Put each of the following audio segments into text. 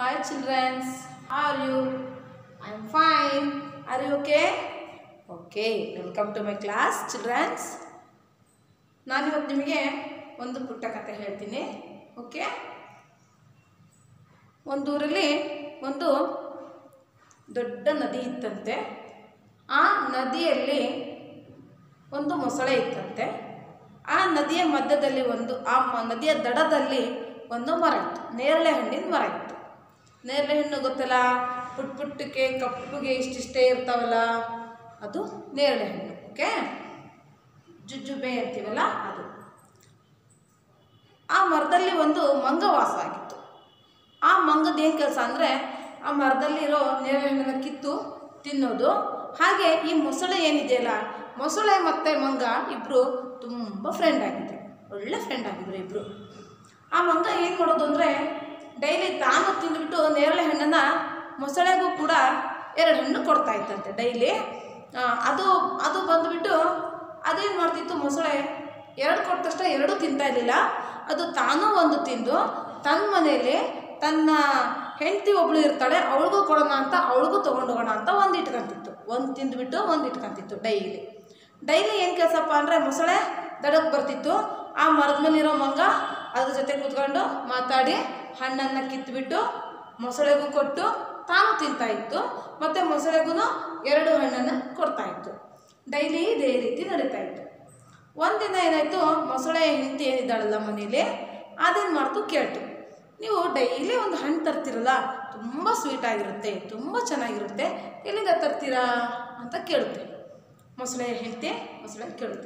Hi children, how are you? I am fine. Are you okay? Okay, welcome to my class children. ನಾನು ಇವತ್ತು ನಿಮಗೆ ಒಂದು ಪುಟ್ಟ ಕಥೆ ಹೇಳ್ತೀನಿ. ಓಕೆ? ಒಂದು ಊರಲ್ಲಿ ಒಂದು ದೊಡ್ಡ ನದಿ ಇತ್ತಂತೆ. ಆ ನದಿಯಲ್ಲಿ ಒಂದು ಮೊಸಳೆ ಇತ್ತಂತೆ. ಆ ನದಿಯ ಮಧ್ಯದಲ್ಲಿ ನದಿಯ ದಡದಲ್ಲಿ ಒಂದು ಮರ ಇತ್ತು. ನೇರಳೆ ಹಣ್ಣಿನ ಮರ ಇತ್ತು. ನೇರಳೆ ಹಣ್ಣು ಗೊತ್ತಲ್ಲ, ಪುಟ್ಟಕ್ಕೆ ಕಪ್ಪುಗೆ ಇಷ್ಟಿಷ್ಟೇ ಇರ್ತಾವಲ್ಲ, ಅದು ನೇರಳೆ ಹಣ್ಣು. ಓಕೆ, ಜುಜ್ಜುಬೆ ಅಂತೀವಲ್ಲ ಅದು. ಆ ಮರದಲ್ಲಿ ಒಂದು ಮಂಗ ವಾಸ ಆಗಿತ್ತು. ಆ ಮಂಗದ ಏನು ಕೆಲಸ ಅಂದರೆ ಆ ಮರದಲ್ಲಿರೋ ನೇರಳೆ ಹಣ್ಣನ್ನು ಕಿತ್ತು ತಿನ್ನೋದು. ಹಾಗೆ ಈ ಮೊಸಳೆ ಏನಿದೆಯಲ್ಲ, ಮೊಸಳೆ ಮತ್ತು ಮಂಗ ಇಬ್ಬರು ತುಂಬ ಫ್ರೆಂಡ್ ಆಗಿದ್ರು, ಒಳ್ಳೆ ಫ್ರೆಂಡ್ ಆಗಿದ್ರು ಇಬ್ಬರು. ಆ ಮಂಗ ಏನು ಮಾಡೋದು ಅಂದರೆ ಡೈಲಿ ತಾನು ತಿಂದುಬಿಟ್ಟು ನೇರಳೆ ಹಣ್ಣನ್ನು ಮೊಸಳೆಗೂ ಕೂಡ 2 ಹಣ್ಣು ಕೊಡ್ತಾ ಇತ್ತಂತೆ ಡೈಲಿ. ಅದು ಬಂದುಬಿಟ್ಟು ಅದೇನು ಮಾಡ್ತಿತ್ತು, ಮೊಸಳೆ 2 ಕೊಟ್ಟ ತಕ್ಷಣ 2 ತಿಂತಾ ಇರಲಿಲ್ಲ. ಅದು ತಾನೂ ಒಂದು ತಿಂದು ತನ್ನ ಮನೆಯಲ್ಲಿ ತನ್ನ ಹೆಂಡತಿ ಒಬ್ಬಳು ಇರ್ತಾಳೆ, ಅವಳಿಗೂ ಕೊಡೋಣ ಅಂತ, ಅವಳಿಗೂ ತೊಗೊಂಡೋಗೋಣ ಅಂತ ಒಂದು ಇಟ್ಕೊಂತಿತ್ತು. ಒಂದು ತಿಂದುಬಿಟ್ಟು ಒಂದು ಇಟ್ಕೊಂತಿತ್ತು ಡೈಲಿ ಏನು ಕೆಲಸಪ್ಪ ಅಂದರೆ ಮೊಸಳೆ ದಡಕ್ಕೆ ಬರ್ತಿತ್ತು. ಆ ಮರದ ಮೇಲಿರೋ ಮಂಗ ಅದ್ರ ಜೊತೆ ಕೂತ್ಕೊಂಡು ಮಾತಾಡಿ ಹಣ್ಣನ್ನು ಕಿತ್ತುಬಿಟ್ಟು ಮೊಸಳೆಗೂ ಕೊಟ್ಟು ತಾನು ತಿಂತಾಯಿತ್ತು, ಮತ್ತು ಮೊಸಳೆಗೂ 2 ಹಣ್ಣನ್ನು ಕೊಡ್ತಾಯಿತ್ತು. ಡೈಲಿ ಇದೇ ರೀತಿ ನಡೀತಾ ಇತ್ತು. ಒಂದಿನ ಏನಾಯಿತು, ಮೊಸಳೆ ಹೆಂಡತಿ ಏನಿದ್ದಾಳಲ್ಲ ಮನೇಲಿ, ಅದೇನು ಮಾಡ್ತು ಕೇಳ್ತು, ನೀವು ಡೈಲಿ ಒಂದು ಹಣ್ಣು ತರ್ತೀರಲ್ಲ, ತುಂಬ ಸ್ವೀಟಾಗಿರುತ್ತೆ, ತುಂಬ ಚೆನ್ನಾಗಿರುತ್ತೆ, ಎಲ್ಲಿಂದ ತರ್ತೀರಾ ಅಂತ ಕೇಳುತ್ತೆ. ಮೊಸಳೆ ಹೆಂಡತಿ ಕೇಳುತ್ತೆ.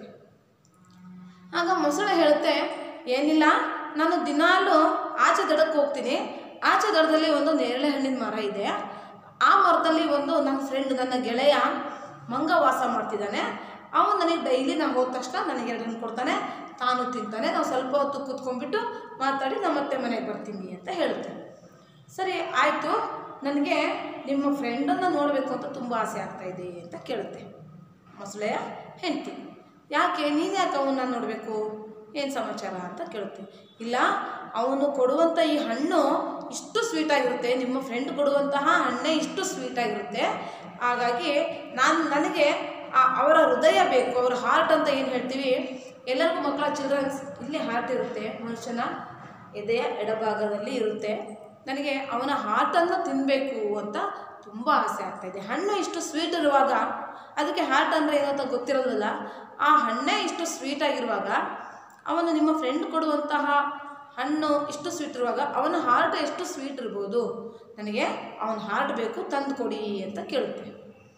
ಆಗ ಮೊಸಳೆ ಹೇಳುತ್ತೆ, ಏನಿಲ್ಲ, ನಾನು ದಿನಾಲೂ ಆಚೆ ದಡಕ್ಕೆ ಹೋಗ್ತೀನಿ. ಆಚೆ ದಡದಲ್ಲಿ ಒಂದು ನೇರಳೆ ಹಣ್ಣಿನ ಮರ ಇದೆ. ಆ ಮರದಲ್ಲಿ ನನ್ನ ಫ್ರೆಂಡ್, ನನ್ನ ಗೆಳೆಯ ಮಂಗ ವಾಸ ಮಾಡ್ತಿದ್ದಾನೆ. ಅವನು ನನಗೆ ಡೈಲಿ ನಾನು ಹೋದ ತಕ್ಷಣ ನನಗೆ 2 ಹಣ್ಣು ಕೊಡ್ತಾನೆ, ತಾನು ತಿಂತಾನೆ. ನಾವು ಸ್ವಲ್ಪ ಹೊತ್ತು ಕೂತ್ಕೊಂಡ್ಬಿಟ್ಟು ಮಾತಾಡಿ ನಾವು ಮತ್ತೆ ಮನೆಗೆ ಬರ್ತೀನಿ ಅಂತ ಹೇಳುತ್ತೆ. ಸರಿ ಆಯಿತು, ನನಗೆ ನಿಮ್ಮ ಫ್ರೆಂಡನ್ನು ನೋಡಬೇಕು ಅಂತ ತುಂಬ ಆಸೆ ಆಗ್ತಾಯಿದೆ ಅಂತ ಕೇಳುತ್ತೆ ಮೊಸಳೆಯ ಹೆಂಡತಿ. ಯಾಕೆ, ನೀನು ಯಾಕೆ ಅವನ್ನ ನೋಡಬೇಕು, ಏನು ಸಮಾಚಾರ ಅಂತ ಕೇಳುತ್ತೆ. ಇಲ್ಲ, ಅವನು ಕೊಡುವಂಥ ಈ ಹಣ್ಣು ಇಷ್ಟು ಸ್ವೀಟಾಗಿರುತ್ತೆ, ನಿಮ್ಮ ಫ್ರೆಂಡ್ ಕೊಡುವಂತಹ ಹಣ್ಣೇ ಇಷ್ಟು ಸ್ವೀಟಾಗಿರುತ್ತೆ. ಹಾಗಾಗಿ ನನಗೆ ಅವರ ಹೃದಯ ಬೇಕು, ಅವರ ಹಾರ್ಟ್ ಅಂತ ಏನು ಹೇಳ್ತೀವಿ, ಎಲ್ಲರಿಗೂ ಮಕ್ಕಳ ಚಿಲ್ಡ್ರನ್ಸ್ ಇಲ್ಲಿ ಹಾರ್ಟ್ ಇರುತ್ತೆ, ಮನುಷ್ಯನ ಎದೆಯ ಎಡಭಾಗದಲ್ಲಿ ಇರುತ್ತೆ. ನನಗೆ ಅವನ ಹಾರ್ಟನ್ನು ತಿನ್ನಬೇಕು ಅಂತ ತುಂಬ ಆಸೆ ಆಗ್ತಾಯಿದೆ. ಹಣ್ಣು ಇಷ್ಟು ಸ್ವೀಟ್ ಇರುವಾಗ, ಅದಕ್ಕೆ ಹಾರ್ಟ್ ಅಂದರೆ ಏನು ಅಂತ ಗೊತ್ತಿರೋದಿಲ್ಲ, ಆ ಹಣ್ಣೇ ಇಷ್ಟು ಸ್ವೀಟಾಗಿರುವಾಗ, ಅವನು ನಿಮ್ಮ ಫ್ರೆಂಡ್ ಕೊಡುವಂತಹ ಹಣ್ಣು ಇಷ್ಟು ಸ್ವೀಟ್ ಇರುವಾಗ ಅವನ ಹಾರ್ಟ್ ಎಷ್ಟು ಸ್ವೀಟ್ ಇರ್ಬೋದು, ನನಗೆ ಅವನ ಹಾರ್ಟ್ ಬೇಕು, ತಂದು ಕೊಡಿ ಅಂತ ಕೇಳುತ್ತೆ.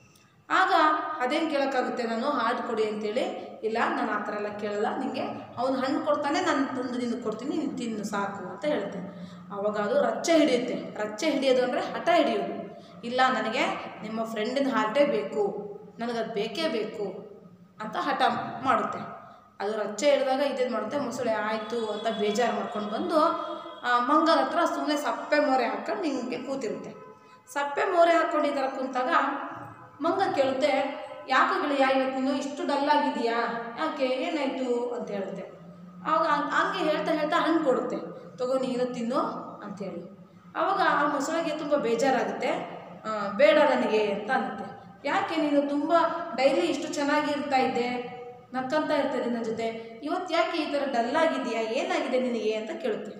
ಆಗ ಅದೇನು ಕೇಳೋಕ್ಕಾಗುತ್ತೆ, ನಾನು ಹಾರ್ಟ್ ಕೊಡಿ ಅಂತೇಳಿ. ಇಲ್ಲ, ನಾನು ಆ ಥರ ಎಲ್ಲ ಕೇಳಲ್ಲ, ನಿನಗೆ ಅವನು ಹಣ್ಣು ಕೊಡ್ತಾನೆ, ನಾನು ತಂದು ನಿನಗೆ ಕೊಡ್ತೀನಿ, ನೀನು ತಿನ್ನು ಸಾಕು ಅಂತ ಹೇಳುತ್ತೆ. ಆವಾಗ ಅದು ರಚ್ಚೆ ಹಿಡಿಯುತ್ತೆ. ರಚ್ಚೆ ಹಿಡಿಯೋದು ಅಂದರೆ ಹಠ ಹಿಡಿಯೋದು. ಇಲ್ಲ, ನನಗೆ ನಿಮ್ಮ ಫ್ರೆಂಡಿನ ಹಾರ್ಟೇ ಬೇಕು, ನನಗದು ಬೇಕೇ ಬೇಕು ಅಂತ ಹಠ ಮಾಡುತ್ತೆ. ಅದು ರಚ್ಚೆ ಹಿಡಿದಾಗ ಇದೇನು ಮಾಡುತ್ತೆ, ಮೊಸಳೆ ಆಯಿತು ಅಂತ ಬೇಜಾರು ಮಾಡ್ಕೊಂಡು ಬಂದು ಮಂಗನ ಹತ್ರ ಸುಮ್ಮನೆ ಸಪ್ಪೆ ಮೋರೆ ಹಾಕ್ಕೊಂಡು ನಿಮಗೆ ಕೂತಿರುತ್ತೆ. ಸಪ್ಪೆ ಮೋರೆ ಹಾಕ್ಕೊಂಡು ಈ ಥರ ಕೂತಾಗ ಮಂಗ ಕೇಳುತ್ತೆ, ಯಾಕೆ ಗೆಳೆಯ ಇವತ್ತು ನೀನು ಇಷ್ಟು ಡಲ್ಲಾಗಿದೆಯಾ, ಯಾಕೆ, ಏನಾಯಿತು ಅಂತ ಹೇಳುತ್ತೆ. ಆವಾಗ ಹಂಗೆ ಹೇಳ್ತಾ ಹಣ್ಣು ಕೊಡುತ್ತೆ, ತಗೋ ನೀನು ತಿನ್ನು ಅಂಥೇಳಿ. ಆವಾಗ ಆ ಮೊಸಳೆಗೆ ತುಂಬ ಬೇಜಾರಾಗುತ್ತೆ. ಬೇಡ ನನಗೆ ಅಂತ ಅನ್ನುತ್ತೆ. ಯಾಕೆ, ನೀನು ತುಂಬ ಡೈಲಿ ಇಷ್ಟು ಚೆನ್ನಾಗಿ ಇರ್ತಾ ಇದ್ದೆ, ನಕ್ಕಂತ ಇರ್ತದೆ ನನ್ನ ಜೊತೆ, ಇವತ್ತು ಯಾಕೆ ಈ ಥರ ಡಲ್ಲಾಗಿದೆಯಾ, ಏನಾಗಿದೆ ನಿನಗೆ ಅಂತ ಕೇಳುತ್ತೆ.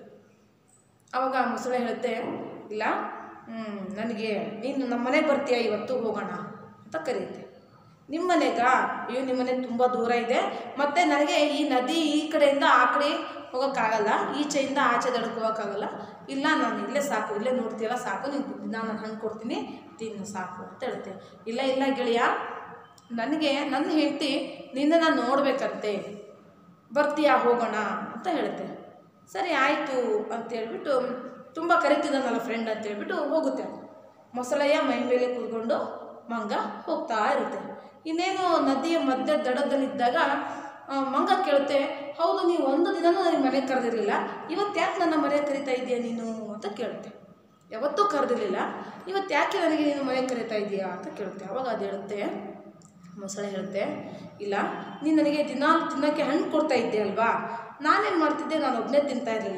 ಆವಾಗ ಮೊಸಳೆ ಹೇಳುತ್ತೆ, ಇಲ್ಲ, ನನಗೆ ನೀನು ನಮ್ಮ ಮನೆಗೆ ಬರ್ತೀಯಾ ಇವತ್ತು, ಹೋಗೋಣ ಅಂತ ಕರೆಯುತ್ತೆ. ನಿಮ್ಮ ಮನೆಗಾ? ಅಯ್ಯೋ, ನಿಮ್ಮ ಮನೆ ತುಂಬ ದೂರ ಇದೆ, ಮತ್ತು ನನಗೆ ಈ ನದಿ ಈ ಕಡೆಯಿಂದ ಆ ಕಡೆ ಹೋಗೋಕ್ಕಾಗಲ್ಲ, ಈಚೆಯಿಂದ ಆಚೆ ದಡಕ್ಕೆ ಹೋಗೋಕ್ಕಾಗಲ್ಲ. ಇಲ್ಲ, ನಾನು ಇಲ್ಲೇ ಸಾಕು, ಇಲ್ಲೇ ನೋಡ್ತೀಯಲ್ಲ ಸಾಕು, ನಾನು ಹಣ್ಣು ಕೊಡ್ತೀನಿ, ತಿನ್ನು ಸಾಕು ಅಂತ ಹೇಳುತ್ತೆ. ಇಲ್ಲ ಗೆಳೆಯ, ನನಗೆ ನನ್ನ ಹೆಂಡತಿ ನಿನ್ನನ್ನು ನೋಡಬೇಕಂತೆ, ಬರ್ತೀಯಾ, ಹೋಗೋಣ ಅಂತ ಹೇಳುತ್ತೆ. ಸರಿ ಆಯಿತು ಅಂತೇಳ್ಬಿಟ್ಟು, ತುಂಬ ಕರಿತಿದ್ದಾನಲ್ಲ ಫ್ರೆಂಡ್ ಅಂತೇಳ್ಬಿಟ್ಟು ಹೋಗುತ್ತೆ. ಮೊಸಳೆಯ ಮೈ ಮೇಲೆ ಕೂತ್ಕೊಂಡು ಮಂಗ ಹೋಗ್ತಾ ಇರುತ್ತೆ. ಇನ್ನೇನು ನದಿಯ ಮಧ್ಯ ದಡದಲ್ಲಿದ್ದಾಗ ಮಂಗ ಕೇಳುತ್ತೆ, ಹೌದು, ನೀವು ಒಂದು ದಿನವೂ ನನಗೆ ಮನೆಗೆ ಕರೆದಿರಲಿಲ್ಲ, ಇವತ್ತು ಯಾಕೆ ನನ್ನ ಮನೆಗೆ ಕರಿತಾ ಇದೆಯಾ ನೀನು ಅಂತ ಕೇಳುತ್ತೆ. ಯಾವತ್ತೂ ಕರೆದಿರಲಿಲ್ಲ, ಇವತ್ತು ಯಾಕೆ ನನಗೆ ನೀನು ಮನೆಗೆ ಕರಿತಾ ಇದೆಯಾ ಅಂತ ಕೇಳುತ್ತೆ. ಅವಾಗ ಅದು ಹೇಳುತ್ತೆ, ಮೊಸಳೆ ಹೇಳುತ್ತೆ, ಇಲ್ಲ, ನೀನು ನನಗೆ ದಿನಾಲು ತಿನ್ನೋಕ್ಕೆ ಹಣ್ಣು ಕೊಡ್ತಾ ಇದ್ದೆ ಅಲ್ವಾ, ನಾನೇನು ಮಾಡ್ತಿದ್ದೆ, ನಾನು ಒಬ್ಬನೇ ತಿಂತಾ ಇರಲಿಲ್ಲ,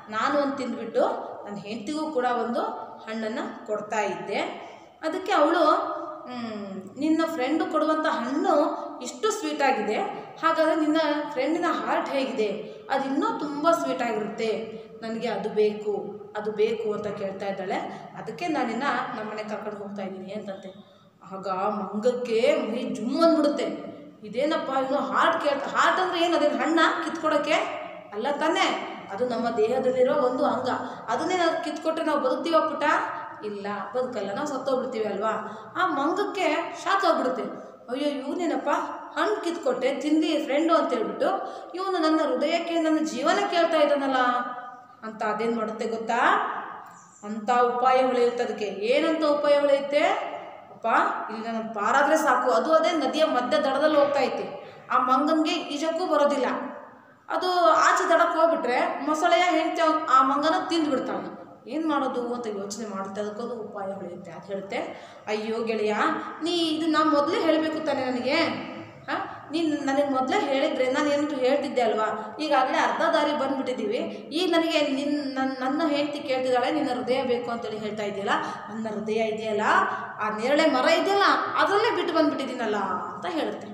ನಾನು ಒಂದು ತಿಂದುಬಿಟ್ಟು ನನ್ನ ಹೆಂಡತಿಗೂ ಕೂಡ ಒಂದು ಹಣ್ಣನ್ನು ಕೊಡ್ತಾ ಇದ್ದೆ. ಅದಕ್ಕೆ ಅವಳು ನಿನ್ನ ಫ್ರೆಂಡು ಕೊಡುವಂಥ ಹಣ್ಣು ಇಷ್ಟು ಸ್ವೀಟಾಗಿದೆ, ಹಾಗಾದರೆ ನಿನ್ನ ಫ್ರೆಂಡಿನ ಹಾರ್ಟ್ ಹೇಗಿದೆ, ಅದು ಇನ್ನೂ ತುಂಬ ಸ್ವೀಟಾಗಿರುತ್ತೆ, ನನಗೆ ಅದು ಬೇಕು ಅದು ಬೇಕು ಅಂತ ಕೇಳ್ತಾ ಇದ್ದಾಳೆ. ಅದಕ್ಕೆ ನಾನಿನ್ನ ನಮ್ಮನೆ ಕರ್ಕೊಂಡು ಹೋಗ್ತಾ ಇದ್ದೀನಿ ಅಂತಂತೆ. ಆಗ ಮಂಗಕ್ಕೆ ಮೈ ಜುಮ್ ಅಂದ್ಬಿಡುತ್ತೆ. ಇದೇನಪ್ಪ ಇವನು ಹಾರ್ಟ್ ಹಾರ್ಟ್ ಅಂದರೆ ಏನು, ಅದೇನು ಹಣ್ಣ ಕಿತ್ಕೊಡೋಕ್ಕೆ ಅಲ್ಲ ತಾನೇ, ಅದು ನಮ್ಮ ದೇಹದಲ್ಲಿರೋ ಒಂದು ಅಂಗ. ಅದನ್ನೇ ನಾವು ಕಿತ್ಕೊಟ್ರೆ ನಾವು ಬದುಕ್ತೀವ ಪುಟ? ಇಲ್ಲ, ಬದುಕಲ್ಲ, ನಾವು ಸತ್ತೋಗ್ಬಿಡ್ತೀವಿ ಅಲ್ವಾ. ಆ ಮಂಗಕ್ಕೆ ಶಾಕ್ ಆಗಿಬಿಡುತ್ತೆ. ಅಯ್ಯೋ ಇವನೇನಪ್ಪ ಹಣ್ಣು ಕಿತ್ಕೊಟ್ಟೆ ತಿಂದು ಫ್ರೆಂಡು ಅಂತ ಹೇಳ್ಬಿಟ್ಟು ಇವನು ನನ್ನ ಹೃದಯಕ್ಕೆ ನನ್ನ ಜೀವನ ಕೇಳ್ತಾ ಇದ್ದಾನಲ್ಲ ಅಂತ ಅದೇನು ಮಾಡುತ್ತೆ ಗೊತ್ತಾ, ಅಂಥ ಉಪಾಯ ಹೊಳೆಯುತ್ತೆ. ಅದಕ್ಕೆ ಏನಂತ ಉಪಾಯ ಹೊಳೆಯುತ್ತೆ ಅಪ್ಪ, ಇಲ್ಲಿ ನಾನು ಪಾರಾದರೆ ಸಾಕು. ಅದು ಅದೇ ನದಿಯ ಮಧ್ಯ ದಡದಲ್ಲಿ ಹೋಗ್ತಾ ಐತಿ. ಆ ಮಂಗನಿಗೆ ಈಜಕ್ಕೂ ಬರೋದಿಲ್ಲ. ಅದು ಆಚೆ ದಡಕ್ಕೆ ಹೋಗ್ಬಿಟ್ರೆ ಮೊಸಳೆಯ ಹೆಂಡತಿ ಆ ಮಂಗನ ತಿಂದುಬಿಡ್ತಾಳೆ. ಏನು ಮಾಡೋದು ಅಂತ ಯೋಚನೆ ಮಾಡುತ್ತೆ. ಅದಕ್ಕೊಂದು ಉಪಾಯ ಹೊಳೆಯುತ್ತೆ. ಅದು ಹೇಳುತ್ತೆ, ಅಯ್ಯೋ ಗೆಳೆಯ, ನೀ ಇದು ನಾನು ಮೊದಲೇ ಹೇಳಬೇಕು ತಾನೆ ನನಗೆ, ಹಾಂ ನೀನು ನನಗೆ ಮೊದಲೇ ಹೇಳಿದರೆ ನಾನು ಏನಂತೂ ಹೇಳ್ತಿದ್ದೆ ಅಲ್ವಾ. ಈಗಾಗಲೇ ಅರ್ಧ ದಾರಿ ಬಂದುಬಿಟ್ಟಿದ್ದೀವಿ. ಈಗ ನನಗೆ ನನ್ನ ಹೆಂಡತಿ ಕೇಳ್ತಿದ್ದಾಳೆ ನಿನ್ನ ಹೃದಯ ಬೇಕು ಅಂತೇಳಿ ಹೇಳ್ತಾ ಇದೆಯಲ್ಲ, ನನ್ನ ಹೃದಯ ಇದೆಯಲ್ಲ, ಆ ನೇರಳೆ ಮರ ಇದೆಯಲ್ಲ ಅದರಲ್ಲೇ ಬಿಟ್ಟು ಬಂದುಬಿಟ್ಟಿದ್ದೀನಲ್ಲ ಅಂತ ಹೇಳುತ್ತೆ.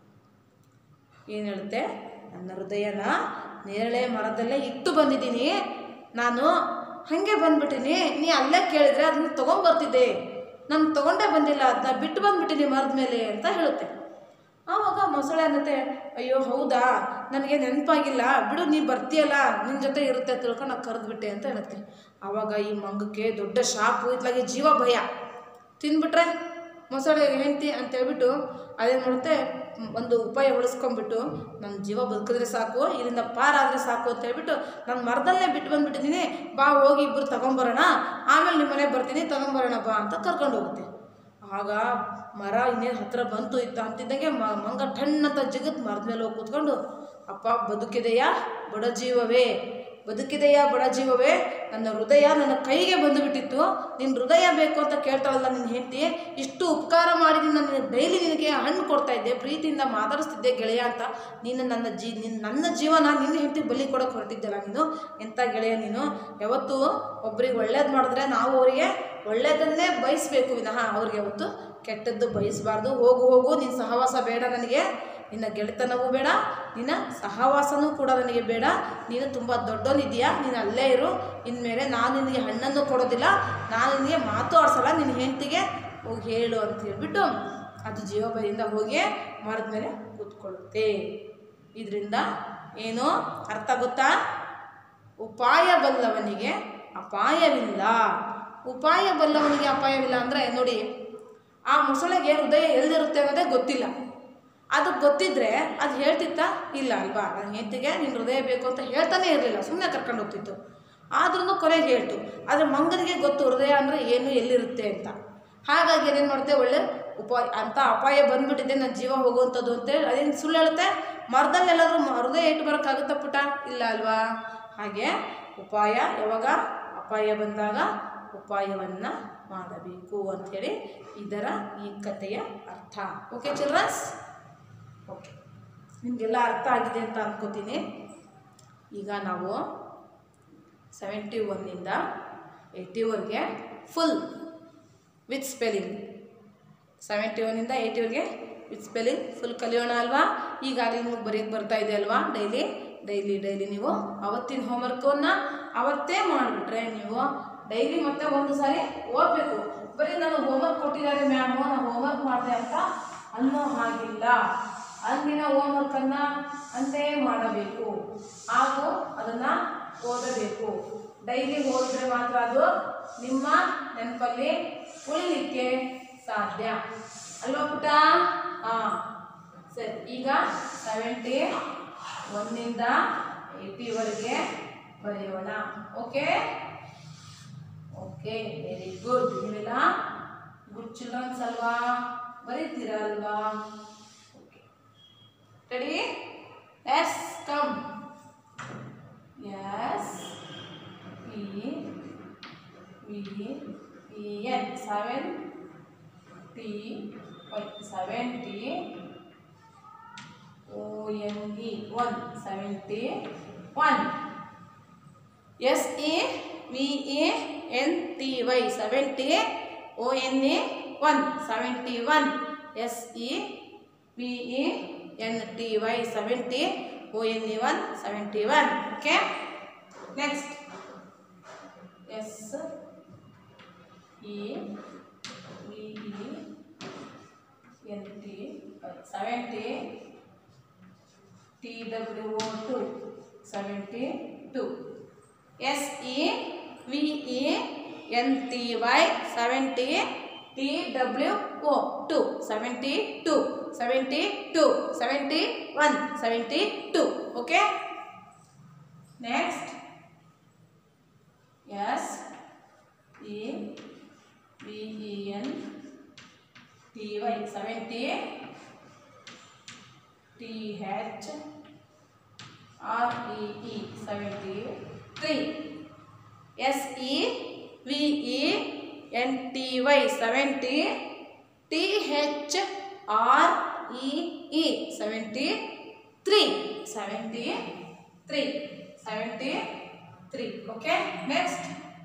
ಏನು ಹೇಳುತ್ತೆ, ನನ್ನ ಹೃದಯನ ನೇರಳೆ ಮರದಲ್ಲೇ ಇಟ್ಟು ಬಂದಿದ್ದೀನಿ ನಾನು, ಹಾಗೆ ಬಂದುಬಿಟ್ಟಿನಿ. ನೀ ಅಲ್ಲೇ ಕೇಳಿದರೆ ಅದನ್ನ ತೊಗೊಂಬರ್ತಿದ್ದೆ, ನಾನು ತೊಗೊಂಡೇ ಬಂದಿಲ್ಲ, ಅದನ್ನ ಬಿಟ್ಟು ಬಂದುಬಿಟ್ಟಿನಿ ಮರದ ಮೇಲೆ ಅಂತ ಹೇಳುತ್ತೆ. ಆವಾಗ ಮೊಸಳೆ ಅನ್ನತ್ತೆ, ಅಯ್ಯೋ ಹೌದಾ, ನನಗೆ ನೆನಪಾಗಿಲ್ಲ ಬಿಡು, ನೀ ಬರ್ತೀಯಲ್ಲ ನಿನ್ನ ಜೊತೆ ಇರುತ್ತೆ ತಿಳ್ಕೊಂಡು ನಾನು ಕರೆದ್ಬಿಟ್ಟೆ ಅಂತ ಹೇಳುತ್ತೆ. ಆವಾಗ ಈ ಮಂಗಕ್ಕೆ ದೊಡ್ಡ ಶಾಕು, ಇತ್ಲಾಗೆ ಜೀವ ಭಯ. ತಿಂದ್ಬಿಟ್ರೆ ಮೊಸಳೆ ಹೆಂಡತಿ ಅಂತೇಳ್ಬಿಟ್ಟು ಅದೇನು ಮಾಡುತ್ತೆ, ಒಂದು ಉಪಾಯ ಉಳಿಸ್ಕೊಂಡ್ಬಿಟ್ಟು ನನ್ನ ಜೀವ ಬದುಕಿದ್ರೆ ಸಾಕು, ಇಲ್ಲಿಂದ ಪಾರಾದರೆ ಸಾಕು ಅಂತ ಹೇಳ್ಬಿಟ್ಟು ನಾನು ಮರದಲ್ಲೇ ಬಿಟ್ಟು ಬಂದುಬಿಟ್ಟಿದ್ದೀನಿ, ಬಾ ಹೋಗಿ ಇಬ್ಬರು ತಗೊಂಬರೋಣ, ಆಮೇಲೆ ನಿಮ್ಮ ಮನೆಗೆ ಬರ್ತೀನಿ ತಗೊಂಬರೋಣ ಬಾ ಅಂತ ಕರ್ಕೊಂಡು ಹೋಗುತ್ತೆ. ಆಗ ಮರ ಇನ್ನೇನು ಹತ್ತಿರ ಬಂತು ಇತ್ತು ಅಂತಿದ್ದಂಗೆ ಮಂಗ ಟಣ್ಣಂತ ಜಿಗತ್ ಮರದ ಮೇಲೆ ಹೋಗಿ ಕೂತ್ಕೊಂಡು, ಅಪ್ಪ ಬದುಕಿದೆಯಾ ಬಡ ಜೀವವೇ, ಬದುಕಿದೆಯಾ ಬಡ ಜೀವವೇ, ನನ್ನ ಹೃದಯ ನನ್ನ ಕೈಗೆ ಬಂದುಬಿಟ್ಟಿತ್ತು, ನಿನ್ನ ಹೃದಯ ಬೇಕು ಅಂತ ಕೇಳ್ತಾಳಲ್ಲ ನಿನ್ನ ಹೆಂಡತಿ, ಇಷ್ಟು ಉಪಕಾರ ಮಾಡಿದ್ದೀನಿ, ನಾನು ಡೈಲಿ ನಿನಗೆ ಹಣ್ಣು ಕೊಡ್ತಾ ಇದ್ದೆ, ಪ್ರೀತಿಯಿಂದ ಮಾತಾಡಿಸ್ತಿದ್ದೆ ಗೆಳೆಯ ಅಂತ, ನೀನು ನನ್ನ ಜೀವನ ನಿನ್ನ ಹೆಂಡತಿ ಬಲಿ ಕೊಡೋಕೆ ಹೊರಟಿದ್ದೆಲ್ಲ ನೀನು, ಎಂಥ ಗೆಳೆಯ ನೀನು. ಯಾವತ್ತೂ ಒಬ್ರಿಗೆ ಒಳ್ಳೇದು ಮಾಡಿದ್ರೆ ನಾವು ಅವರಿಗೆ ಒಳ್ಳೆಯದನ್ನೇ ಬಯಸಬೇಕು ವಿನಃ ಅವ್ರಿಗೆ ಯಾವತ್ತು ಕೆಟ್ಟದ್ದು ಬಯಸಬಾರ್ದು. ಹೋಗು ನಿನ್ನ ಸಹವಾಸ ಬೇಡ ನನಗೆ, ನಿನ್ನ ಗೆಳೆತನವೂ ಬೇಡ, ನಿನ್ನ ಸಹವಾಸನೂ ಕೂಡ ನನಗೆ ಬೇಡ, ನೀನು ತುಂಬ ದೊಡ್ಡವನಿದೆಯಾ, ನೀನು ಅಲ್ಲೇ ಇರು, ಇನ್ಮೇಲೆ ನಾನು ನಿನಗೆ ಹಣ್ಣನ್ನು ಕೊಡೋದಿಲ್ಲ, ನಾನು ನಿನಗೆ ಮಾತು ಆಡಿಸಲ್ಲ, ನಿನ್ನ ಹೆಂಡತಿಗೆ ಹೋಗಿ ಹೇಳು ಅಂತ ಹೇಳ್ಬಿಟ್ಟು ಅದು ಜೀವಭಯದಿಂದ ಹೋಗಿ ಮರದ ಮೇಲೆ ಕೂತ್ಕೊಳ್ಳುತ್ತೆ. ಇದರಿಂದ ಏನು ಅರ್ಥ ಗೊತ್ತಾ, ಉಪಾಯ ಬಲ್ಲವನಿಗೆ ಅಪಾಯವಿಲ್ಲ. ಉಪಾಯ ಬಲ್ಲವನಿಗೆ ಅಪಾಯವಿಲ್ಲ ಅಂದರೆ ನೋಡಿ, ಆ ಮೊಸಳೆಗೆ ಹೃದಯ ಎಲ್ಲಿರುತ್ತೆ ಅನ್ನೋದೇ ಗೊತ್ತಿಲ್ಲ. ಅದು ಗೊತ್ತಿದ್ರೆ ಅದು ಹೇಳ್ತಿತ್ತಾ ಇಲ್ಲ ಅಲ್ವಾ, ನನ್ನ ಹೆಂಡತಿಗೆ ನಿನ್ನ ಹೃದಯ ಬೇಕು ಅಂತ ಹೇಳ್ತಾನೆ ಇರಲಿಲ್ಲ, ಸುಮ್ಮನೆ ಕರ್ಕೊಂಡು ಹೋಗ್ತಿತ್ತು. ಆದ್ರೂ ಕೊನೆಗೆ ಹೇಳ್ತು. ಆದರೆ ಮಂಗನಿಗೆ ಗೊತ್ತು ಹೃದಯ ಅಂದರೆ ಏನು ಎಲ್ಲಿರುತ್ತೆ ಅಂತ. ಹಾಗಾಗಿ ಅದೇನು ಮಾಡುತ್ತೆ, ಒಳ್ಳೆ ಅಪಾಯ ಬಂದುಬಿಟ್ಟಿದೆ, ನನ್ನ ಜೀವ ಹೋಗುವಂಥದ್ದು ಅಂತೇಳಿ ಅದೇನು ಸುಳ್ಳು ಹೇಳುತ್ತೆ. ಮರದಲ್ಲೆಲ್ಲಾದ್ರೂ ಹೃದಯ ಇಟ್ಟು ಬರೋಕ್ಕಾಗುತ್ತಾ ಪುಟ? ಇಲ್ಲ ಅಲ್ವಾ. ಹಾಗೆ ಉಪಾಯ ಯಾವಾಗ ಅಪಾಯ ಬಂದಾಗ ಉಪಾಯವನ್ನು ಮಾಡಬೇಕು ಅಂಥೇಳಿ ಇದರ ಈ ಕಥೆಯ ಅರ್ಥ. Okay children's? ಓಕೆ, ನಿಮಗೆಲ್ಲ ಅರ್ಥ ಆಗಿದೆ ಅಂತ ಅನ್ಕೋತೀನಿ. ಈಗ ನಾವು 71ಇಂದ 80ವರೆಗೆ ಫುಲ್ ವಿತ್ ಸ್ಪೆಲ್ಲಿಂಗ್, 71ಇಂದ 80ವರೆಗೆ ವಿತ್ ಸ್ಪೆಲ್ಲಿಂಗ್ ಫುಲ್ ಕಲಿಯೋಣ ಅಲ್ವಾ. ಈಗಾಗಲೇ ನಿಮಗೆ ಬರೆಯೋಕ್ಕೆ ಬರ್ತಾ ಇದೆ ಅಲ್ವಾ. ಡೈಲಿ ನೀವು ಅವತ್ತಿನ ಹೋಮ್ವರ್ಕನ್ನು ಅವತ್ತೇ ಮಾಡಿಬಿಟ್ರೆ ನೀವು ಡೈಲಿ ಮತ್ತೆ ಒಂದು ಸಾರಿ ಓದಬೇಕು. ಬರೀ ನಾನು ಹೋಮ್ವರ್ಕ್ ಕೊಟ್ಟಿದ್ದಾರೆ ಮ್ಯಾಮು, ನಾನು ಹೋಮ್ವರ್ಕ್ ಮಾಡಿದೆ ಅಂತ ಅನ್ನೋ ಹಾಗಿಲ್ಲ. ಅಂದಿನ ಹೋಮ್ವರ್ಕನ್ನು ಅಂತೆ ಮಾಡಬೇಕು ಹಾಗೂ ಅದನ್ನು ಓದಬೇಕು. ಡೈಲಿ ಓದಿದ್ರೆ ಮಾತ್ರ ಅದು ನಿಮ್ಮ ನೆನಪಲ್ಲಿ ಉಳಿಲಿಕ್ಕೆ ಸಾಧ್ಯ ಅಲ್ವಾ ಪುಟ? ಹಾಂ ಸರಿ, ಈಗ 71ಇಂದ 80ವರೆಗೆ ಬರೆಯೋಣ. Okay, very good. ನೀವೆಲ್ಲ ಗುಡ್ ಚಿಲ್ಡ್ರನ್ಸ್ ಅಲ್ವಾ, ಬರೀತೀರಾ ಅಲ್ವಾ? Okay, ready? Yes, come. S E V E N 70 ONE 171. SEVENTY 70 ONE 1 71 SEVENTY 70 ONE 1 71. Okay, next SEVENTY 70 TWO2 72 SEVENTY 70 TWO2 72 72 71 72. Okay, next SEVENTY 70 THREE 73 SEVENTY 70 THREE 73 73. Okay, next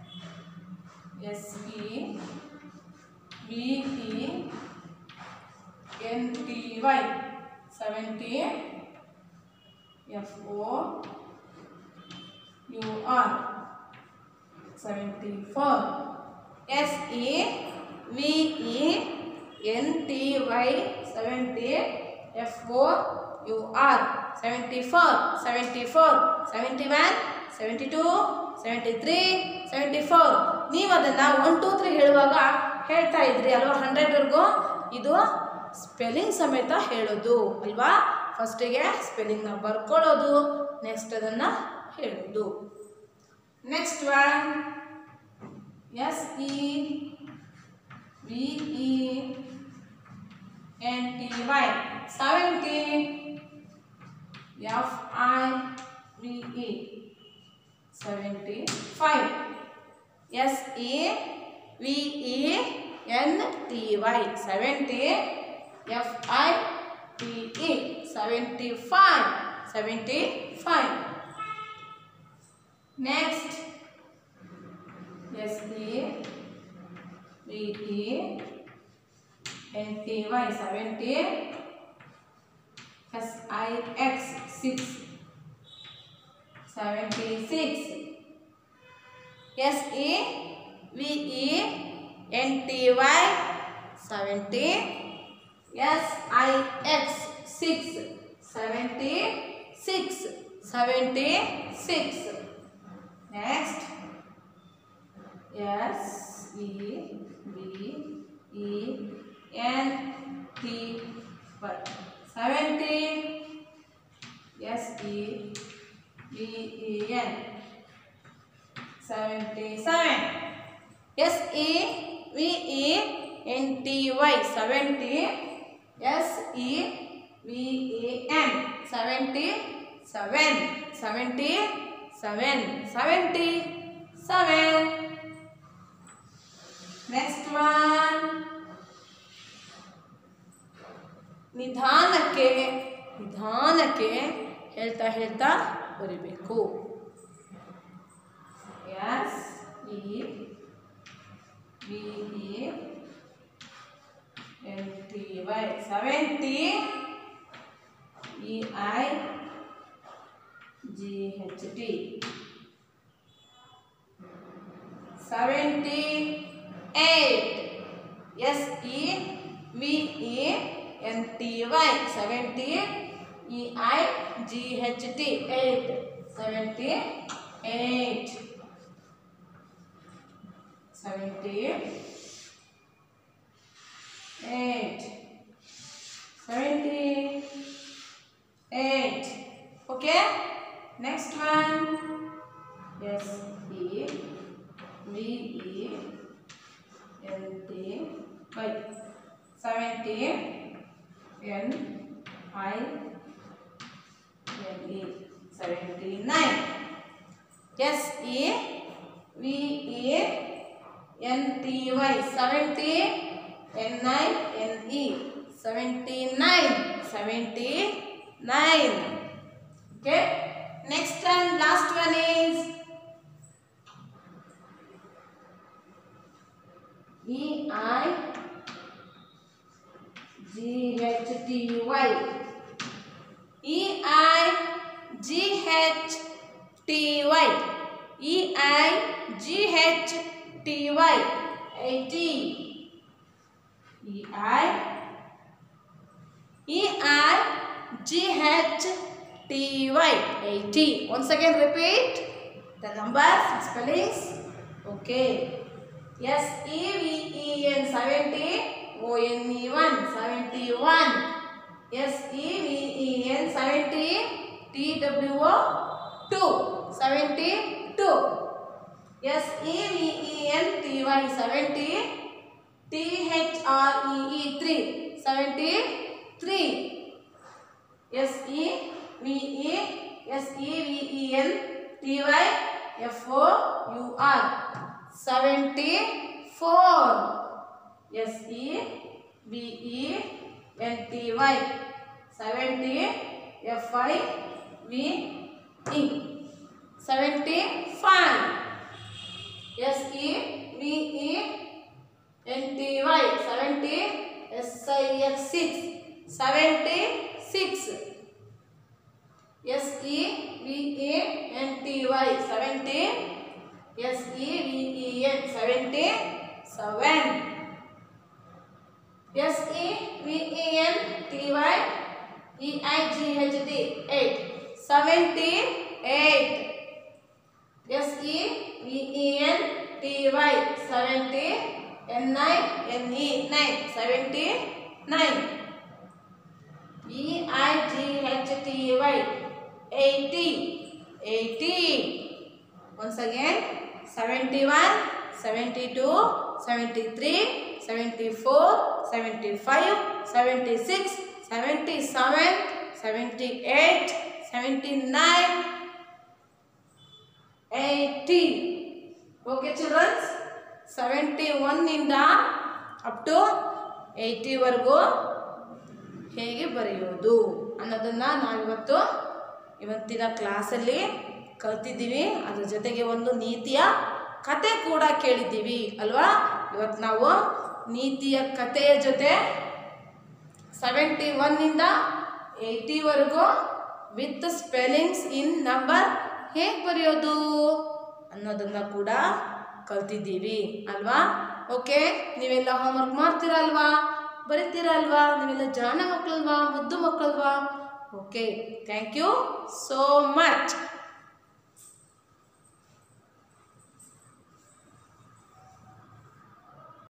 SEVENTY 70 FOUR 74 SEVENTY 70 FOUR 74 74 71 72 73 74. ನೀವು ಅದನ್ನು 1 2 3 ಹೇಳುವಾಗ ಹೇಳ್ತಾ ಇದ್ರಿ ಅಲ್ವಾ 100ವರೆಗೂ. ಇದು spelling ಸಮೇತ ಹೇಳೋದು ಅಲ್ವಾ. ಫಸ್ಟಿಗೆ ಸ್ಪೆಲ್ಲಿಂಗ್ನ ಬರ್ಕೊಳ್ಳೋದು, ನೆಕ್ಸ್ಟ್ ಅದನ್ನು ಹೇಳೋದು. Next one SEVENTY 70 FIVE 75 SEVENTY 70 FIVE 75 75. Next SEVENTY 70 SIX 6 76 SEVENTY 70 SIX 6 76 76. Next SEVENTY 70 SEVEN 77 SEVENTY 70 SEVEN 77 77 77. Next one ನಿಧಾನಕ್ಕೆ ಹೇಳ್ತಾ ಹೇಳ್ತಾ ಬರಿಬೇಕು. SEVENTY 70 EIGHT 78 SEVENTY 70 EIGHT 8 78 78 78. Okay, next one SEVENTY 70 NINE 79 SEVENTY 70 NINE 79 79. Okay, next and last one is EIGHTY. EIGHTY. EIGHTY. 80. EIGHTY. 80. Once again repeat the numbers and spellings. Okay. SEVEN 70. ONE1 71. SEVEN 70. TWO 2 72. SEVENTY 70. THREE 3 73. SEVENTY FOUR 74. SEVENTY 70 FIVE 75. SEVENTY 70 SIX 76. SEVENTY 70 SEVEN 77. SEVENTY EIGHT 8 78. SEVENTY 70 NE 9 79. EIGHTY 80 80. Once again 71 72 73 74 75 76 77 78 79 80. Okay children, 71 ಇಂದ up to 80 ವರೆಗೂ ಹೇಗೆ ಬರೆಯೋದು ಅನ್ನೋದನ್ನು ಇವತ್ತಿನ ಕ್ಲಾಸಲ್ಲಿ ಕಲ್ತಿದ್ದೀವಿ. ಅದ್ರ ಜೊತೆಗೆ ಒಂದು ನೀತಿಯ ಕತೆ ಕೂಡ ಕೇಳಿದ್ದೀವಿ ಅಲ್ವಾ. ಇವತ್ತು ನಾವು ನೀತಿಯ ಕಥೆಯ ಜೊತೆ 71 ಇಂದ 80 ವರೆಗೂ ವಿತ್ ಸ್ಪೆಲ್ಲಿಂಗ್ಸ್ ಇನ್ ನಂಬರ್ ಹೇಗೆ ಬರೆಯೋದು ಅನ್ನೋದನ್ನು ಕೂಡ ಕಲ್ತಿದ್ದೀವಿ ಅಲ್ವಾ. ಓಕೆ, ನೀವೆಲ್ಲ ಹೋಮ್ವರ್ಕ್ ಮಾಡ್ತೀರಾ ಅಲ್ವಾ, ಬರೀತೀರಾ ಅಲ್ವಾ, ನೀವೆಲ್ಲ ಜಾಣ ಮಕ್ಕಳಲ್ವಾ, ಮುದ್ದು ಮಕ್ಕಳಲ್ವಾ. Okay, thank you so much.